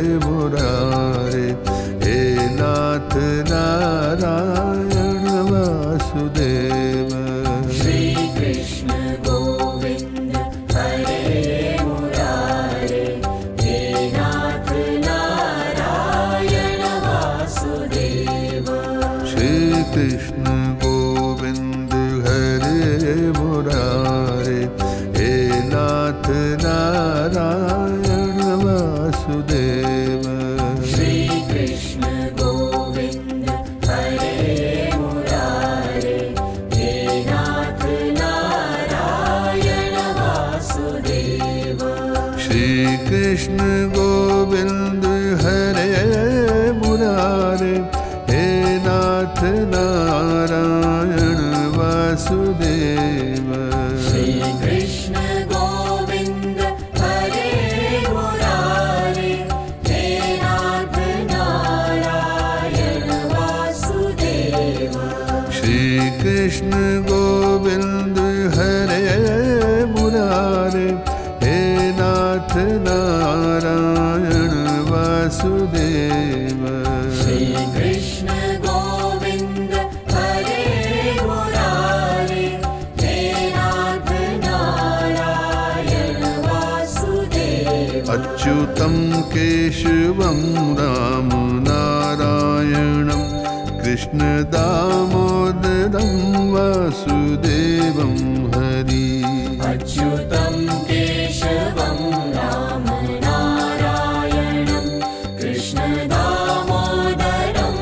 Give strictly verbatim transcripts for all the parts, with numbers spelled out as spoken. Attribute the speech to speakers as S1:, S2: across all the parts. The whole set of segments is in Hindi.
S1: मुरारे, हे नाथ नारायण वासुदेव।
S2: श्री कृष्ण गोविंद हरे मुरारे, हे नाथ नारायण वासुदेव।
S1: श्री कृष्ण गोविंद हरे मुरारे, हे नाथ नारायण वासुदेव।
S2: श्री कृष्ण गोविंद हरे मुरारे, हे नाथ नारायण वासुदेव।
S1: श्री कृष्ण गोविंद हरे मुरारे, हे नाथ नारायण वासुदेव।
S2: श्री कृष्ण गोविंद हरे मुरारे, हे नाथ नारायण वासुदेव।
S1: श्री कृष्ण गोविंद हरे मुरारे, हे नाथ नारायण वासुदेव।
S2: श्री कृष्ण गोविंद हरे मुरारे, हे नाथ नारायण वासुदेव।
S1: अच्युतं केशवं राम नारायणं कृष्ण दामोदरं वासुदेवं हरि।
S2: अच्युतं केशवं राम नारायणं कृष्ण दामोदरं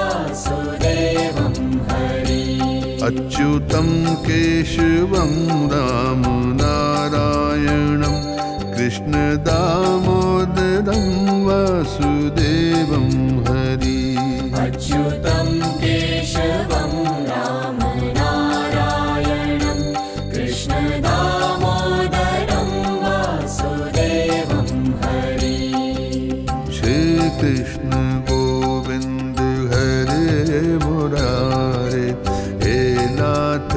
S2: वासुदेवं हरि।
S1: अच्युतं केशवं राम नारायणं कृष्ण दामोदरं वासुदेवं हरि।
S2: अच्युतं केशवं राम नारायणं कृष्ण दामोदरं वासुदेवं हरि।
S1: श्री कृष्ण गोविंद हरे मुरारे, हे नाथ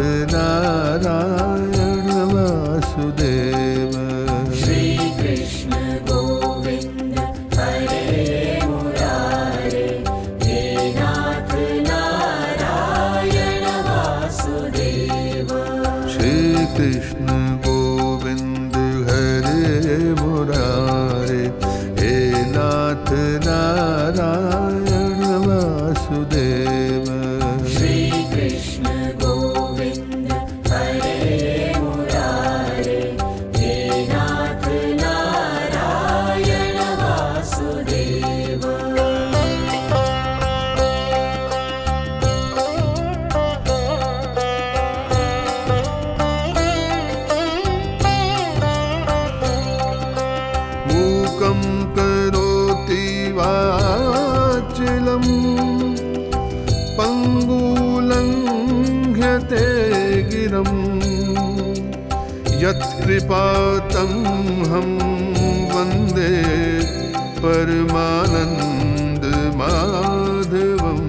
S1: नारायण वासुदेव।
S2: श्री कृष्ण गोविंद हरे मुरारे, हे नाथ नारायण वासुदेव।
S1: श्री कृष्ण गोविंद हरे मुरारे, हे नाथ नारायण वासुदेव।
S2: श्री कृष्ण गोविंद हरे मुरारे, हे नाथ नारायण वासुदेव।
S1: मूकं करोति वाचिलं, पङ्गुलङ्घ्यते गिरं, यत्कृपातमहं वन्दे परमानन्दमाधवम्।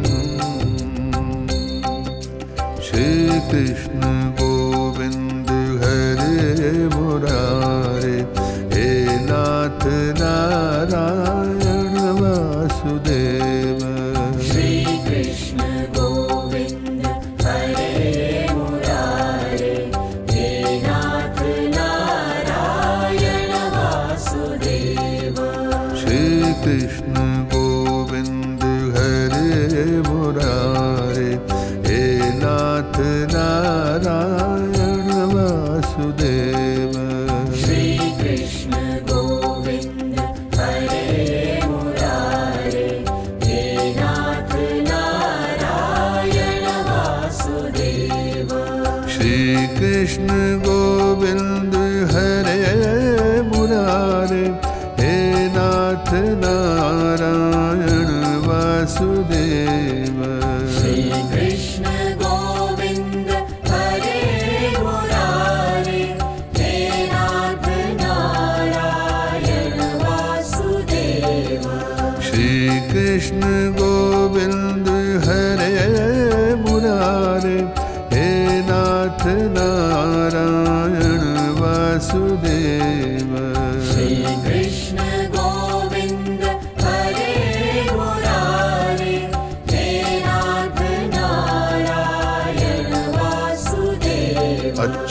S1: श्री कृष्ण गोविंद हरे मुरारे, हे नाथ नारायण वासुदेव।
S2: श्री कृष्ण गोविंद हरे मुरारे, हे नाथ नारायण वासुदेव।
S1: श्री कृष्ण गोविंद हरे मुरारे, हे नाथ नारायण वासुदेव।
S2: श्री कृष्ण गोविंद हरे मुरारे, हे नाथ नारायण वासुदेव।
S1: श्री कृष्ण गोविंद हरे मुरारे, हे नाथ नारायण वासुदेव।
S2: श्री कृष्ण गोविंद हरे मुरारे, हे नाथ नारायण वासुदेव।
S1: श्री कृष्ण गोविंद हरे मुरारे, हे नाथ नारायण वासुदेव।
S2: श्री कृष्ण गोविंद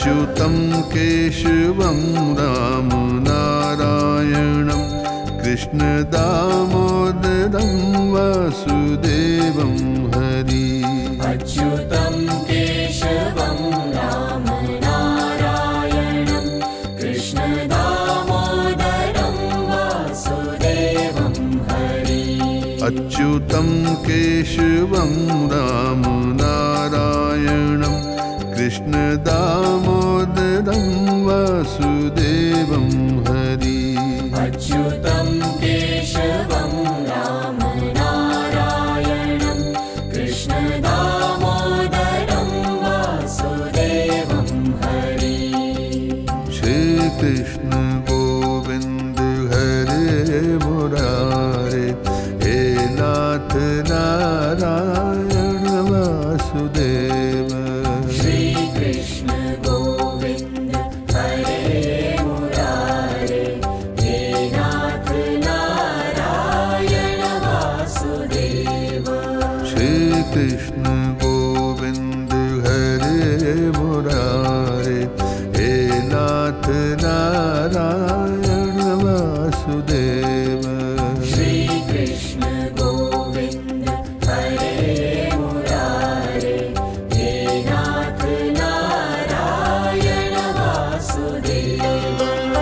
S1: अच्युतं केशवं राम नारायणं कृष्ण दामोदरं वासुदेवं हरि
S2: अच्युतं केशवं राम नारायणं कृष्ण दामोदरं वासुदेवं हरि
S1: अच्युतं केशवं राम नारायणं कृष्ण दामोदरं वासुदेवं हरि
S2: अच्युतं केशवं राम नारायणं कृष्ण दामोदरं वासुदेवं हरि
S1: श्री कृष्ण गोविंद हरे मुरारे हे नाथ नारायण वासुदेव
S2: श्री कृष्ण गोविंद हरे मुरारे हे नाथ नारायण वासुदेव
S1: श्री कृष्ण गोविंद हरे मुरारे हे नाथ नारायण वासुदेव
S2: श्री कृष्ण गोविंद हरे मुरारे हे नाथ नारायण वासुदेव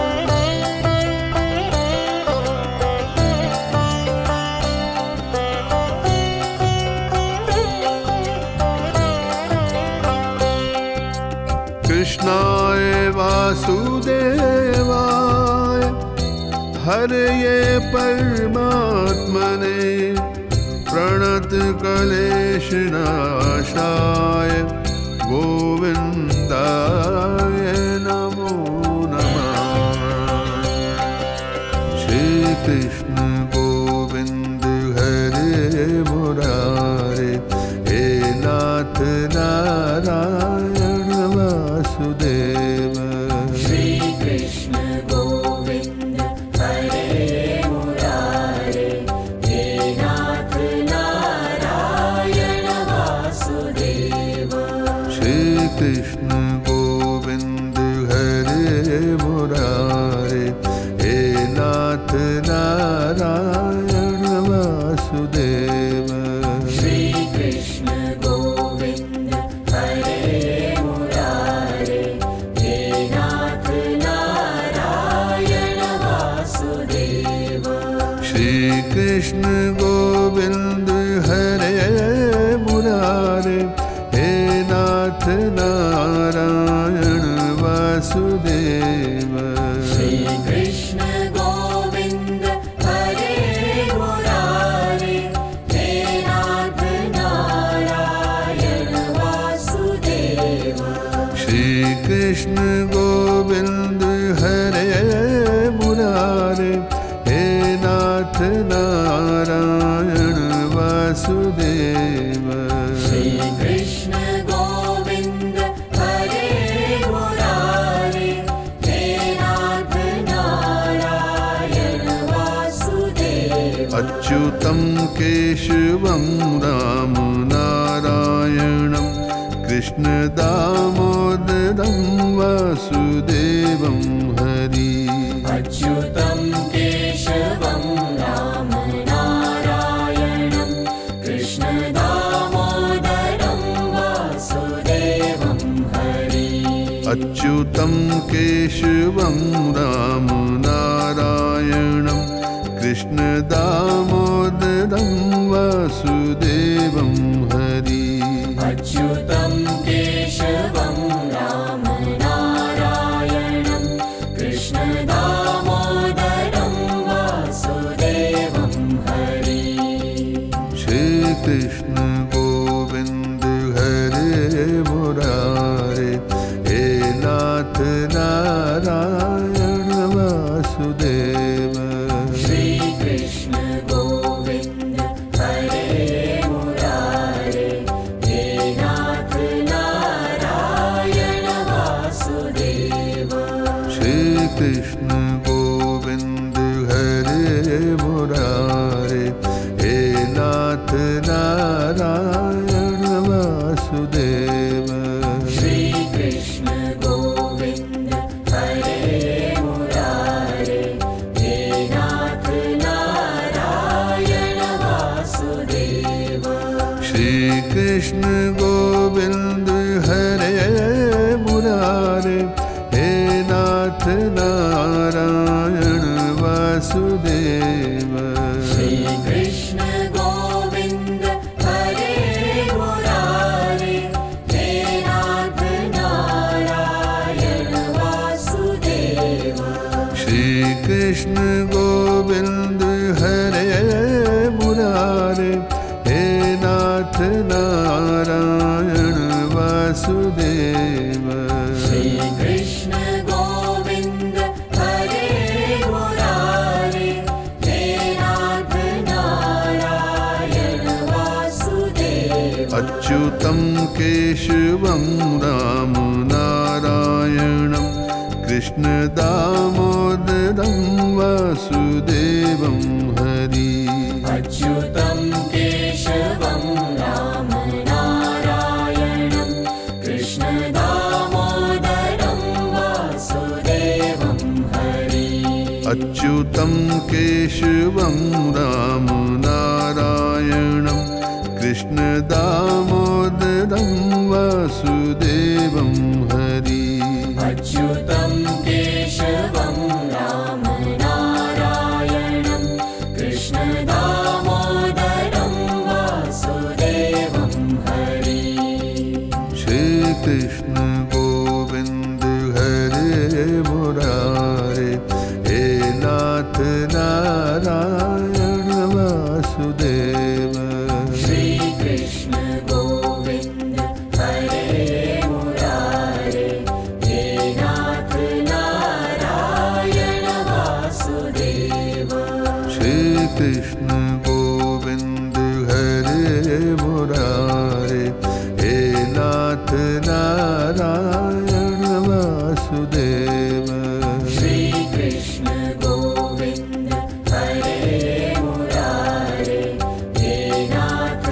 S1: कृष्णाय वासुदेवाय हरये परमात्मने प्रणत क्लेशनाशाय गोविन्दाय नमो नमः श्री कृष्ण गोविंद हरे मुरारे हे नाथ नारायण वासुदेव
S2: श्री कृष्ण गोविंद हरे मुरारे हे नाथ नारायण वासुदेव
S1: श्री कृष्ण गोविंद हरे मुरारे हे नाथ नारायण वासुदेव
S2: श्री कृष्ण गोविंद हरे मुरारे हे नाथ नारायण वासुदेव
S1: श्री कृष्ण गोविंद हरे मुरारे हे नाथ नारायण वासुदेव
S2: श्री कृष्ण गोविंद हरे मुरारे हे नाथ नारायण वासुदेव
S1: श्री कृष्ण गोविंद हरे मुरारे हे नाथ नारायण वासुदेव
S2: श्री कृष्ण गोविंद हरे मुरारे हे नाथ नारायण वासुदेव
S1: अच्युतं केशवं राम नारायणं कृष्ण दामोदरं वासुदेवं हरि
S2: अच्युतं केशवं राम नारायणं कृष्ण दामोदरं वासुदेवं हरि
S1: अच्युतं केशवं राम नारायणं कृष्ण दामोदरं वासुदेवं हरि
S2: अच्युतं केशवं राम नारायणं कृष्ण दामोदरं वासुदेवं हरि
S1: श्री कृष्ण गोविंद हरे मुरारे हे नाथ नारायण वासुदेव
S2: श्री कृष्ण गोविंद हरे मुरारे हे नाथ नारायण वासुदेव
S1: श्री कृष्ण गोविंद हरे मुरारे हे नाथ नारायण कृष्ण गोविंद हरे मुरारे, हे नाथ नारायण वासुदेव।
S2: श्री कृष्ण गोविंद हरे मुरारे, हे नाथ नारायण वासुदेव।
S1: श्री कृष्ण गोविंद हरे मुरारे, हे नाथ नारायण वासुदेव।
S2: श्री कृष्ण गोविंद हरे मुरारे, हे नाथ नारायण वासुदेव।
S1: अच्युतं केशवं राम नारायणं, कृष्ण दामोदरं वासुदेवं हरि।
S2: अच्युतं केशवं राम नारायणं, कृष्ण दामोदरं वासुदेवं हरि।
S1: अच्युतं केशवं राम नारायणं, कृष्ण दामोदरं वासुदेवं हरि।
S2: अच्युतं केशवं राम नारायणं, कृष्ण दामोदरं वासुदेवं हरि।
S1: श्री कृष्ण गोविंद हरे मुरारे, हे नाथ नारायण वासुदेव।
S2: श्री कृष्ण गोविंद हरे मुरारे, हे नाथ नारायण वासुदेव।
S1: श्री कृष्ण गोविंद हरे मुरारे, हे नाथ नारायण वासुदेव।
S2: श्री कृष्ण गोविंद हरे मुरारे, हे नाथ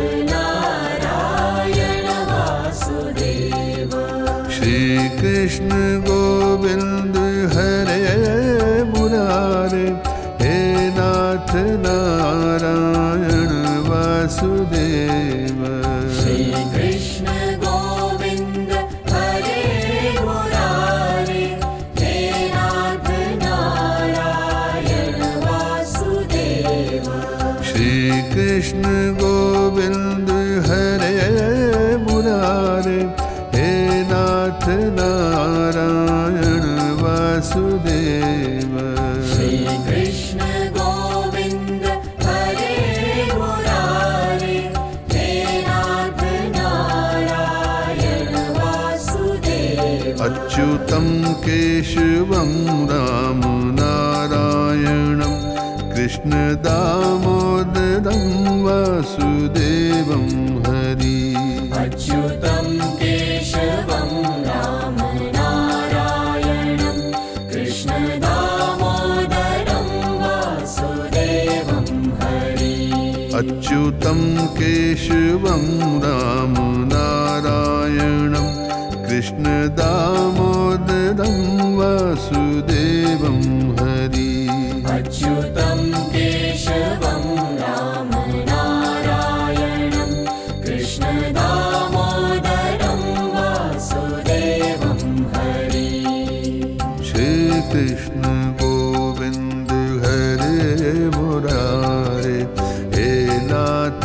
S2: नारायण वासुदेव।
S1: श्री कृष्ण गोविंद हरे मुरारे, हे नाथ नारायण वासुदेव।
S2: श्री कृष्ण गोविंद हरे मुरारे, हे नाथ नारायण वासुदेव।
S1: श्री कृष्ण गोविंद हरे मुरारे, हे नाथ नारायण वासुदेव।
S2: श्री कृष्ण गोविंद हरे मुरारे, हे नाथ नारायण वासुदेव।
S1: अच्युतं केशवं राम नारायणं, कृष्ण दामोदरं वासुदेवं हरि।
S2: अच्युतं केशवं राम नारायणं, कृष्ण दामोदरं वासुदेवं हरि।
S1: अच्युतं केशवं राम नारायणं, कृष्ण दामोदरं वासुदेवं हरि।
S2: अच्युतं केशवं राम नारायणं, कृष्ण दामोदरं वासुदेवं हरि।
S1: श्री कृष्ण गोविंद हरे मुरारे, हे नाथ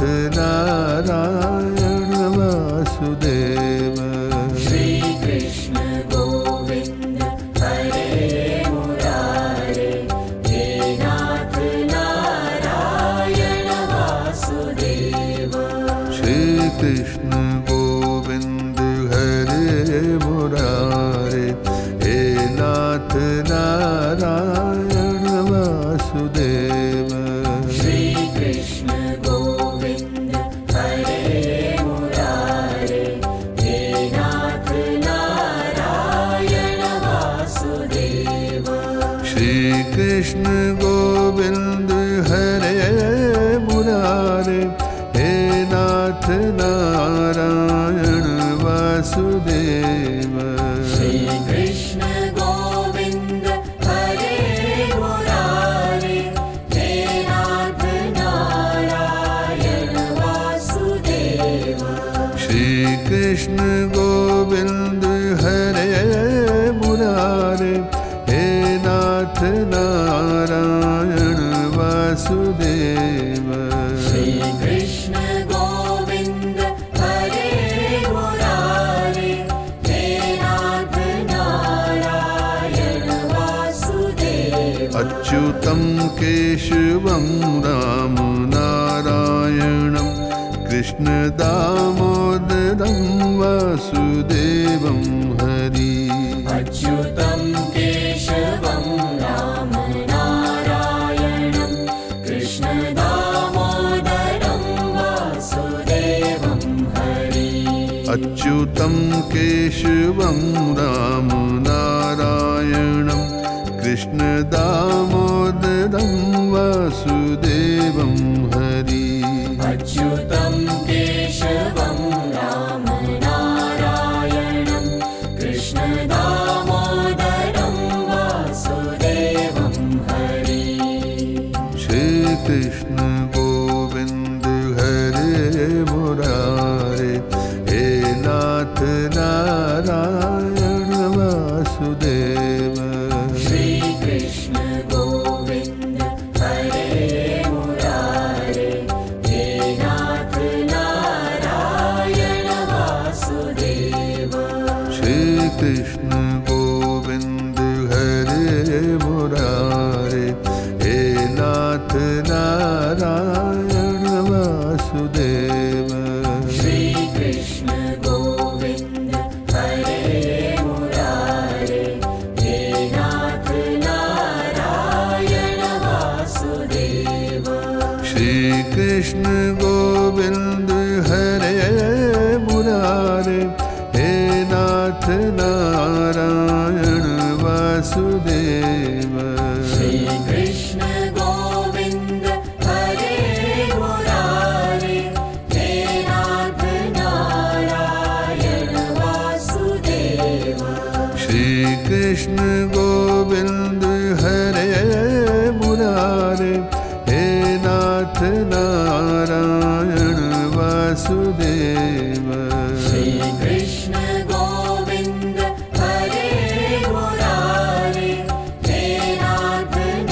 S1: नारायण वासुदेव।
S2: श्री कृष्ण गोविंद हरे मुरारे, हे नाथ नारायण वासुदेव।
S1: श्री कृष्ण गोविंद हरे मुरारे, हे नाथ नारायण वासुदेव।
S2: श्री कृष्ण गोविंद हरे मुरारे, हे नाथ नारायण वासुदेव।
S1: श्री कृष्ण गोविंद हरे मुरारे, हे नाथ नारायण वासुदेव।
S2: श्री कृष्ण गोविंद हरे मुरारे, हे नाथ नारायण वासुदेव।
S1: श्री वासुदेव।
S2: श्री कृष्ण गोविंद हरे मुरारे, हे नाथ नारायण वासुदेव।
S1: अच्युतं केशवं राम नारायणं कृष्ण दामोदरं वासुदेवं हरि।
S2: अच्युतं केशवं राम नारायणं कृष्ण दामोदरं वासुदेवं हरि।
S1: अच्युतं केशवं राम नारायणं कृष्ण दामोदरं वासुदेवं हरि।
S2: अच्युतं केशवं राम नारायणं कृष्ण दामोदरं वासुदेवं हरि।
S1: श्री कृष्ण गोविंद हरे मुरारे, हे नाथ नारायण वासुदेव।
S2: श्री कृष्ण गोविंद हरे मुरारे, हे नाथ नारायण वासुदेव।
S1: श्री कृष्ण गोविंद हरे मुरारे, हे नाथ नारायण वासुदेव।
S2: श्री कृष्ण गोविंद हरे मुरारे, हे नाथ नारायण वासुदेव।
S1: श्री कृष्ण गोविंद हरे मुरारे, हे नाथ नारायण वासुदेव।
S2: श्री कृष्ण गोविंद हरे मुरारे, हे नाथ नारायण वासुदेव।
S1: श्री कृष्ण गोविंद हरे मुरारे, हे नाथ नारायण वासुदेव।
S2: श्री कृष्ण गोविंद हरे मुरारे, हे नाथ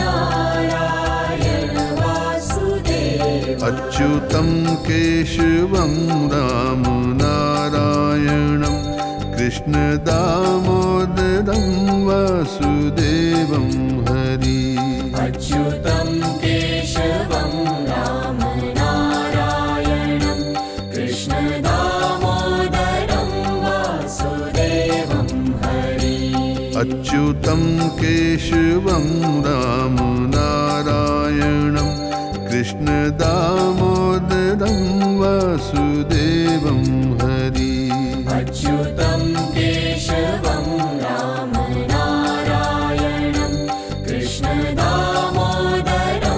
S2: नारायण वासुदेव।
S1: अच्युतं केशवं राम नारायणं कृष्ण दामोदरं वासुदेवं हरि।
S2: अच्युतं केशवं राम नारायणं कृष्ण दामोदरं वासुदेवं हरि।
S1: अच्युतं केशवं राम नारायणं कृष्ण दामोदरं वासुदेवं हरि।
S2: अच्युतं केशवं राम नारायणं कृष्ण दामोदरं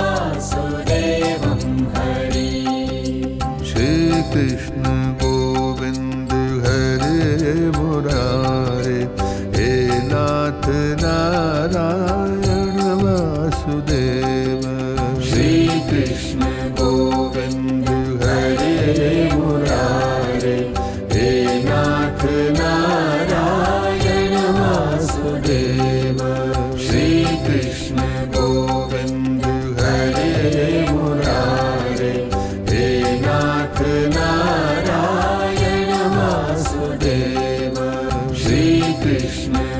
S2: वासुदेवं हरि।
S1: श्री कृष्ण गोविंद हरे मुरारे, हे नाथ नारायण वासुदेव।
S2: श्री कृष्ण गोविंद हरे मुरारे, हे नाथ नारायण वासुदेव। श्री कृष्ण गोविंद हरे मुरारे, हे नाथ नारायण वासुदेव। श्री कृष्ण